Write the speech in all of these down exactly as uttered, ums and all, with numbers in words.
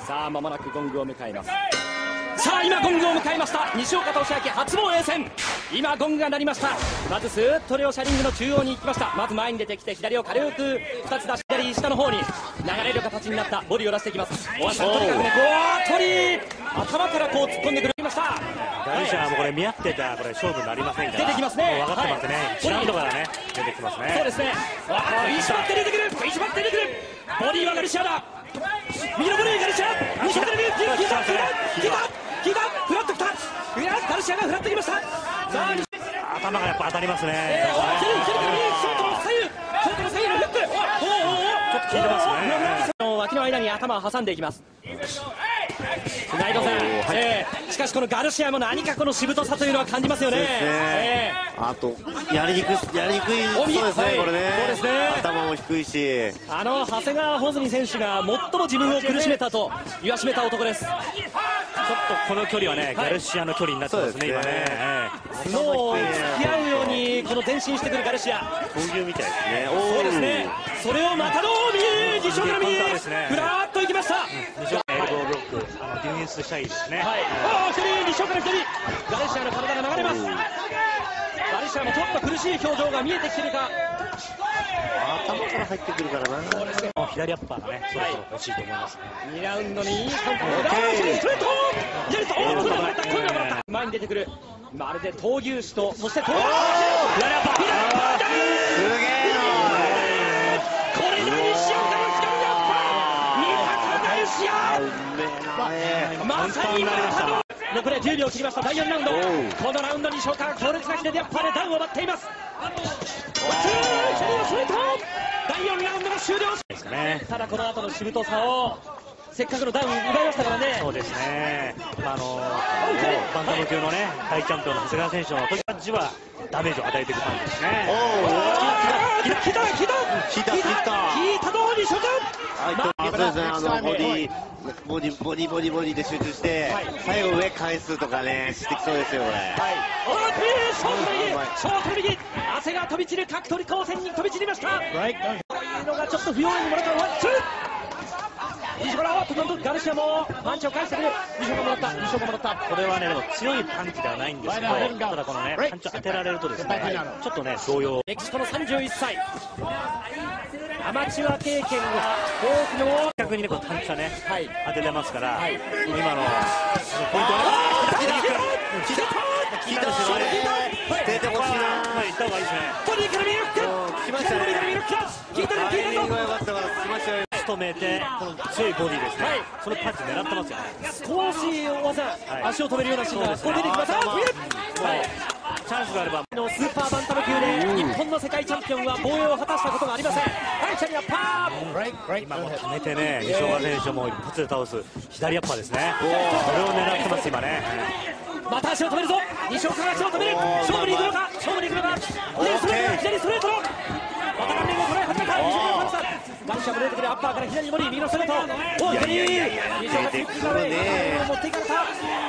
さあ間もなくゴングを迎えます。さあ今ゴングを迎えました。西岡と押明初防衛戦、今ゴングが鳴りました。まずスーッと両者リングの中央に行きました。まず前に出てきて左を軽くふたつ出し、左下の方に流れる形になったボディを出していきます。お足をとにかくね、こう取り頭からこう突っ込んでくりました。 ガルシアもこれ見合ってたらこれ勝負になりませんから、 出てきますね。 分かってますね、 はい、 一ラウンドからね出てきますね。 そうですね、わあ食いしばって出てくる、食いしばって出てくる。ボディはガルシアだ。右のボディガルシア、西岡で見る、聞いた聞いた聞いた聞いた、フラッときた、いやガルシアがフラッときました。さあ頭がやっぱ当たりますね。 えー、おー、左左右ショートの左右、ショートの左右のフック、おおおお、ちょっと効いてますね。 脇の間に頭を挟んでいきます。内藤さん、えー、しかしこのガルシアも何かこのしぶとさというのは感じますよね。えー、あとやりにくいやりにくいそうですね、はい、これね。そうですね、頭も低いし、 あの長谷川穂積選手が最も自分を苦しめたと言わしめた男です。ちょっとこの距離はね、はい、ガルシアの距離になってますね、今ね。 角を突き合うようにこの前進してくるガルシア。 闘牛みたいですね。 そうですね。それをまたの右、西岡の右、ふらーっと行きました。 西岡エルボーブロック、あのディフェンスしたいですね。はい。 ああ、一人、西岡の一人、ガルシアの体が流れます。ガルシアもちょっと苦しい表情が見えてきてるか。 頭から入ってくるからな。 左アッパーがね、そろそろ欲しいと思いますね。 にラウンドにいいカウント。ストレート、左と、おお、今度はもらった、今度はもらった。前に出てくる、まるで闘牛士と、そして闘牛士、左アッパー、左アッパーだ。すげえな。これが西岡の左アッパー。味方ガルシア。まさにまたの。残りはじゅうびょう切りました。だいよんラウンド、このラウンド西岡が強烈な左アッパーでダウンを待っています。だいよんラウンドが終了ですかね。ただこの後のしぶとさをせっかくのダウン奪いましたからね。 そうですね、まあ、あのバンタム級のね大チャンピオンの長谷川選手の時たちはダメージを与えていく感じですね。おお、 聞いた聞いた聞いた聞いた聞いた聞いたどうにしょか。 そうですね、あのボディボディボディボディボディで集中して、最後上返すとかねしてきそうですよこれ。はい。 ショート右、ショート右、汗が飛び散る角取り光線に飛び散りました。こういうのがちょっと不要にもらったワンツー。西岡のどんどんガルシアもパンチを返してくる。西岡もらった、西岡もらった。 これはねでも強いパンチではないんですけど、ただこのねパンチを当てられるとですねちょっとね動揺。 メキシコのさんじゅういっさい、アマチュア経験が豊富の逆にねこのパンチはね、はい、当ててますから、はい、今のポイントはね聞いたですよね。出てほしいな。 はい、行った方がいいですね。 ボディからミルク、 来ましたね。 聞いたね、聞いたぞ。 来ましたよ。 止めてこの強いボディですね。はい、そのパンチ狙ってますよね。 少し技、はい、足を止めるようなシーンがこう出てきました。はい。 チャンスがあればのスーパーバンタム級で日本の世界チャンピオンは防衛を果たしたことがありません。はい、チャリアッパー。 今も止めてね、西岡選手も一発で倒す左アッパーですね。それを狙ってます今ね。 また足を止めるぞ。西岡が足を止める。勝負に行くのか、勝負に行くのか。左ストレート、左ストレートの。また顔面を捉え始めた西岡のパンチだ。ガルシアも出てくる、アッパーから左に森、右のストレート。おお、左。西岡セック側へ持っていかれた。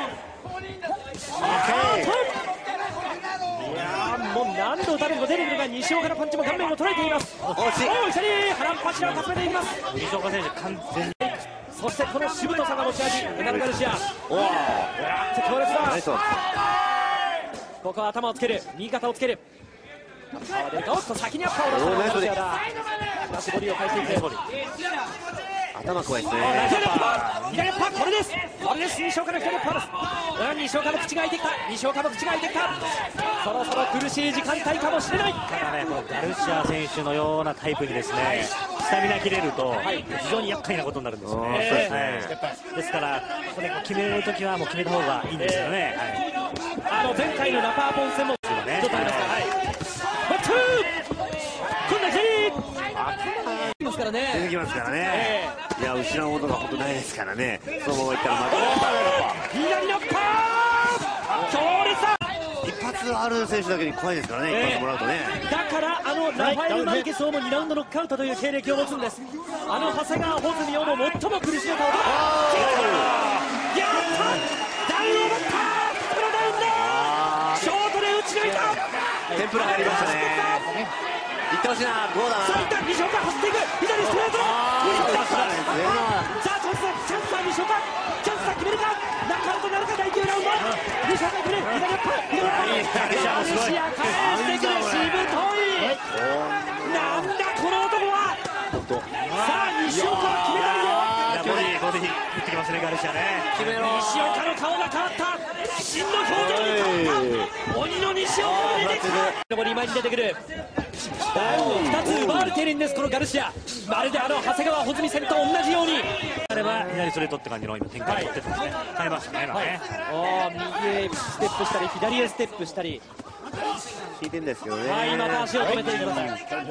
いやーもう何度打たれても出てくるが西岡のパンチも顔面を捉えています。おお、左腹っ柱を重ねていきます。 西岡選手完全に。 そしてこのしぶとさが持ち味、メダルガルシア。おお、強烈だ。ここは頭をつける、右肩をつける。アッパーは出るか、おっと先にアッパーを出したのがガルシアだ。しかしボディを返していく。 頭怖いですね。 左アッパー、左アッパー、これです。これです、西岡の左アッパーです。西岡の口が開いてきた、西岡の口が開いてきた。そろそろ苦しい時間帯かもしれない。 ただね、このガルシア選手のようなタイプにですね、スタミナ切れると非常に厄介なことになるんですよね。ですからこれ決めるときはもう決めた方がいいんですよね。 あの前回のナパーポン戦もちょっとありますから。はい。今度は左。ますからね。 出てきますからね。いや失うことが本当ないですからね。そのままいったらまた。 左のパー。強烈だ。 一発ある選手だけに怖いですからね。一発もらうとね。 だからあのラファエル・マルケスをもにラウンドノックアウトという経歴を持つんです。あの長谷川穂積をも最も苦しめた男。やったダウンを持った。このダウンだ。ショートで打ち抜いた。 天ぷら入りましたね。いってほしいな。ゴーだな。 そういった西岡走っていく。左ストレート。さあチャンスだ。チャンスは西岡チャンスだ決めるかナックアウトなるかだいきゅうラウンド西岡来る左アッパー左アッパーガルシア返してくるしぶといなんだこの男はさあ西岡は決めたいぞボディボディ打ってきますねガルシアね。 西岡の顔が変わった真の表情に変わった鬼の西岡が出てきた残り前に出てくるダウンをふたつ奪われているんですこのガルシアまるであの長谷川穂積戦と同じようにあれば左ストレートって感じの今展開を取ってますね。変えましたね今ね。 あ右へステップしたり左へステップしたり引いてんですけどね。 はいまた足を止めていきます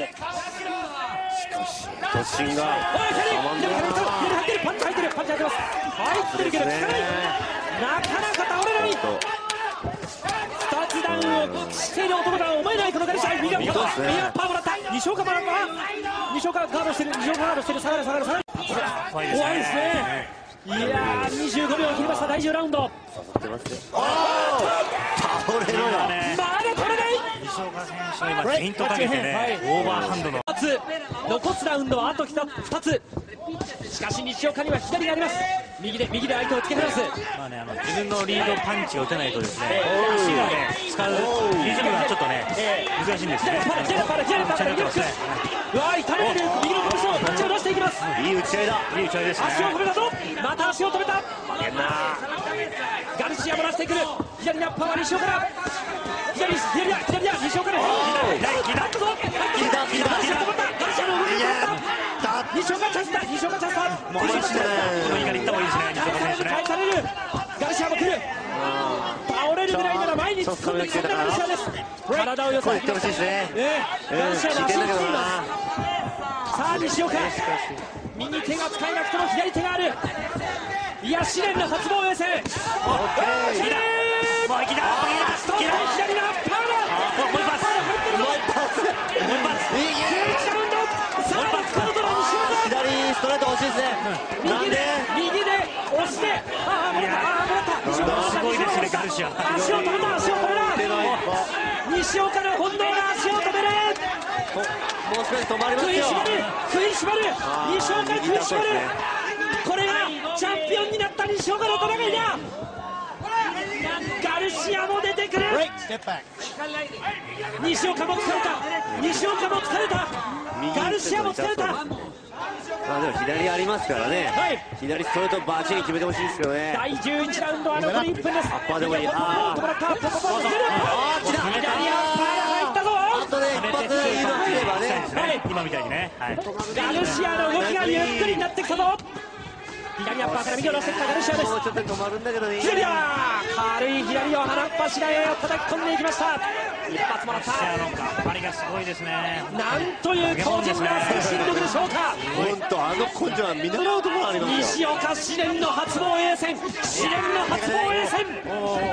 突進がおい左左入ってるパンチ入ってるパンチ入ってます入ってるけど効かないなかなか倒れないふたつダウンをしている男とは思えないこのガルシア右アッパー右アッパーもらった西岡もらった西岡ガードしてる西岡ガードしてる下がる下がる下がる怖いですねいやーにじゅうごびょうを切りましただいじゅうラウンド倒れろよ。 まだ取れない西岡選手が今フェイントかけてねオーバーハンドのふたつ残すラウンドはあとふたつしかし西岡には左があります右で右で相手を突き放すまあねあの自分のリードパンチを打てないとですね足がね使うリズムがちょっとね難しいんですね。 左パラ左パラ左パラ右ですうわ痛めてる右の拳をパンチを出していきますいい打ち合いだ。 いい打ち合いですね。 足を止めたぞまた足を止めた負けんな。 ガルシアも出してくる左のアッパーは西岡だ左左だ左だ西岡で左左だったぞ切りだ切りだガルシア止まったガルシアの動きが止まった西岡チャンスだ西岡チャンスだもう一度この右から行った方がいいですね西岡選手ね。 返されるガルシアも来る倒れるぐらいなら前に突っ込んできそうなガルシアです体を寄せこれいってほしいですね。 ええガルシアの足をついていますさあ西岡右手が使えなくても左手があるいや試練の初防衛戦右だもう右だストップ左のアッパーだもう一発もう一発もう一発いいラウンドさあこのドラ西岡左ストレート欲しいですね。なん右でで右で押してああもらったああもらった西岡すごいですねガルシア。 足を止めた足を止めた西岡の本能が足を止めるもう少し止まりますよ。 食いしばる食いしばる西岡食いしばるこれがチャンピオンになった西岡の戦いだガルシアも出てくる西岡も疲れた西岡も疲れたガルシアも疲れたまあでも左ありますからね、 はい左ストレートバチに決めてほしいですけどね。 だいじゅういちラウンドは残りいっぷんですアッパーでもいい。ああーもらったポコポコ左アッパーが入ったぞあとね一発いいの来ればね。 今みたいにね。はい。 ガルシアの動きがゆっくりになってきたぞ左アッパーから右を出してきたガルシアですもうちょっと止まるんだけどね。 左だ軽い左を鼻っ柱へ叩き込んでいきました一発もらったガルシアの頑張りがすごいですね。 なんという強靭な精神力でしょうか本当あの根性は見習うところありますよ。 西岡試練の初防衛戦試練の初防衛戦おおおおおお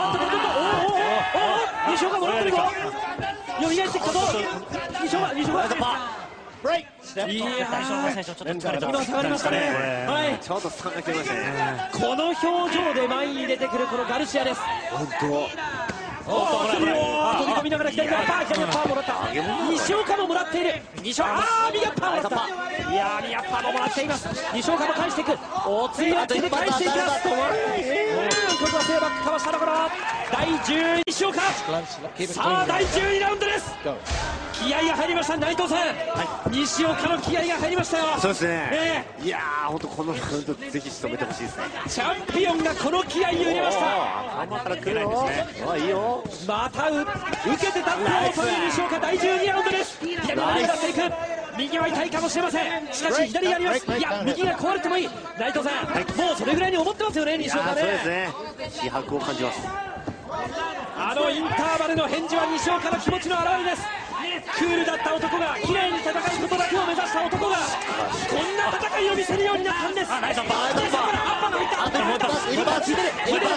お西岡戻ってるぞよみがえってきたぞ西岡西岡いやー最初ちょっと疲れた。 今下がりましたねはいちょっと掴んできましたね。 この表情で前に出てくるこのガルシアです本当。 おー飛び込みながら左のパー左のパーもらった西岡ももらっている西岡あー右アッパーもらったいやー右アッパーももらっています西岡も返していくお次は手で返していきますうんここはセーバックかわしたところだいじゅう西岡さあだいじゅうにラウンドです気合が入りました内藤さん、はい、西岡の気合が入りましたよそうですね、 えー、いやー本当このラウンドぜひ仕留めてほしいですねチャンピオンがこの気合を入れました頭から来るよあいいよまたう受けて立ってという西岡だいじゅうにラウンドです左の方に出していく右は痛いかもしれませんしかし左やりますいや右が壊れてもいい内藤さん、はい、もうそれぐらいに思ってますよね西岡ねそうですね気迫を感じますあのインターバルの返事は西岡の気持ちの表れですクールだった男が綺麗に戦うことだけを目指した男がこんな戦いを見せるようになったんですあナイスアッパーアッパーが入ったアッパーが入った一発効いてる効いてる